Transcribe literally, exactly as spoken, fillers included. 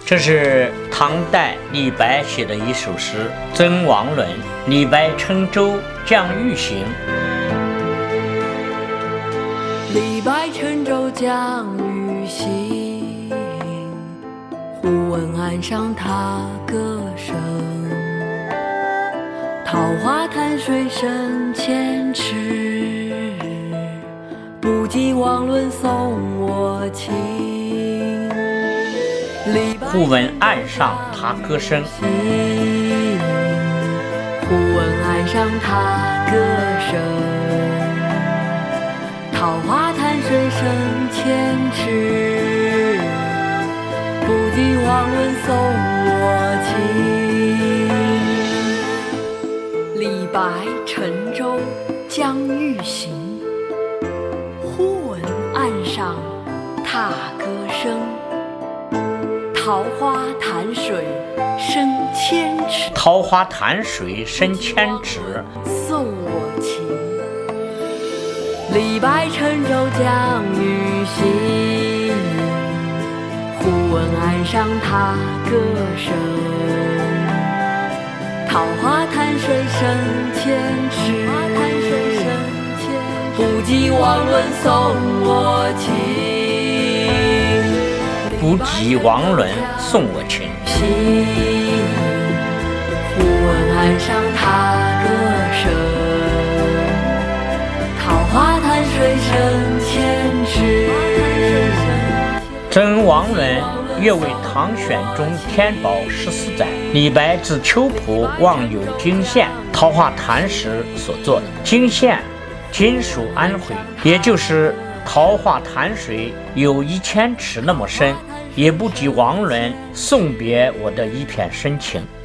这是唐代李白写的一首诗《赠王伦》。李白乘舟将欲行。 李白乘舟将欲行，忽闻岸上踏歌声。桃花潭水深千尺，不及王伦送我情。 忽闻岸上踏歌声， 忽闻岸上踏歌声。桃花潭水深千尺，不及王伦送我情。李白乘舟将欲行，忽闻岸上踏歌声。桃花潭水深千尺， 桃花潭水深千尺， 送我情。李白乘舟将欲行，忽闻岸上踏歌声。桃花潭水深千尺，不及王伦送我情。 不及王伦送我情。 忽闻岸上踏歌声，桃花潭水深千尺。 赠王伦约为唐玄宗天宝十四载，李白自秋浦望有泾县桃花潭时所作的。泾县今属安徽，也就是桃花潭水有一千尺那么深，也不及王伦送别我的一片深情。